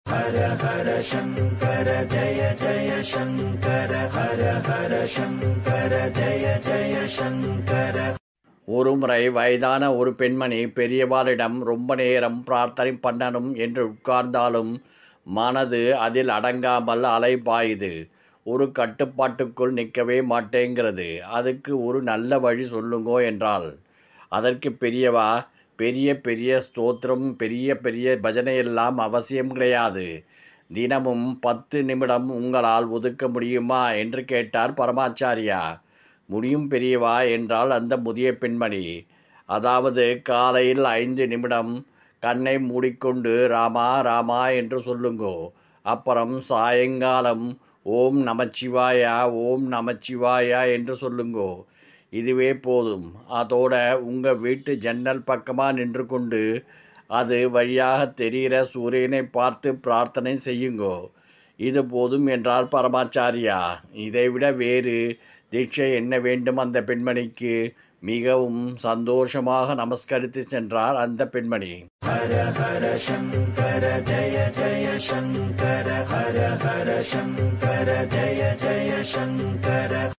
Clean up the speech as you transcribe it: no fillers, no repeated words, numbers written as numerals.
ஹர ஹர சங்கர ஜய ஜய சங்கர ஹர ஹர சங்கர ஜய ஜய சங்கர. ஒருமுறை வயதான ஒரு பெண்மணி பெரியவாளிடம் ரொம்ப நேரம் பிரார்த்தனை பண்ணணும் என்று உட்கார்ந்தாலும் மனது அதில் அடங்காமல் அலைபாயுது. ஒரு கட்டுப்பாட்டுக்குள் நிற்கவே மாட்டேங்கிறது. அதுக்கு ஒரு நல்ல வழி சொல்லுங்கோ என்றாள். அதற்கு பெரியவா, பெரிய பெரிய ஸ்தோத்திரம், பெரிய பெரிய பஜனையெல்லாம் அவசியம் கிடையாது. தினமும் 10 நிமிடம் உங்களால் ஒதுக்க முடியுமா என்று கேட்டார் பரமாச்சாரியா. முடியும் பெரியவா என்றால் அந்த முதிய பெண்மணி. அதாவது காலையில் 5 நிமிடம் கண்ணை மூடிக்கொண்டு ராமா ராமா என்று சொல்லுங்கோ. அப்புறம் சாயங்காலம் ஓம் நமச்சிவாயா ஓம் நமச்சிவாயா என்று சொல்லுங்கோ. இதுவே போதும். அதோட உங்கள் வீட்டு ஜன்னல் பக்கமாக நின்று கொண்டு அது வழியாக தெரிகிற சூரியனை பார்த்து பிரார்த்தனை செய்யுங்கோ. இது போதும் என்றார் பரமாச்சாரியா. இதைவிட வேறு தீட்சை என்ன வேண்டும் அந்த பெண்மணிக்கு? மிகவும் சந்தோஷமாக நமஸ்கரித்து சென்றார் அந்த பெண்மணி. ஹர ஹர சங்கர ஜய ஜய சங்கர ஹர ஹர சங்கர ஜய ஜய சங்கர.